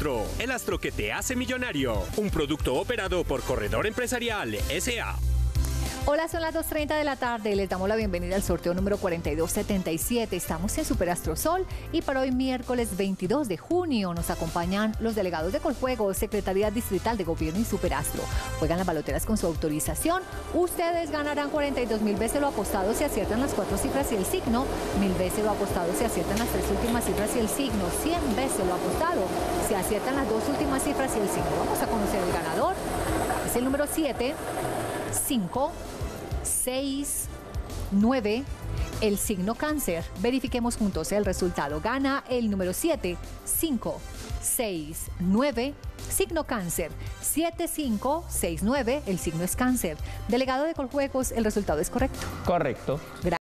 Astro, el astro que te hace millonario. Un producto operado por Corredor Empresarial S.A. Hola, son las 2:30 de la tarde. Les damos la bienvenida al sorteo número 4277. Estamos en Superastrosol y para hoy miércoles 22 de junio nos acompañan los delegados de Coljuegos, Secretaría Distrital de Gobierno y Superastro. Juegan las baloteras con su autorización. Ustedes ganarán 42.000 veces lo apostado si aciertan las 4 cifras y el signo, 1.000 veces lo apostado si aciertan las 3 últimas cifras y el signo, 100 veces lo apostado si aciertan las 2 últimas cifras y el signo. Vamos a conocer el ganador. Es el número 7, 5, 6, 9, el signo Cáncer. Verifiquemos juntos el resultado. Gana el número 7, 5, 6, 9, signo Cáncer. 7, 5, 6, 9, el signo es Cáncer. Delegado de Coljuegos, ¿el resultado es correcto? Correcto.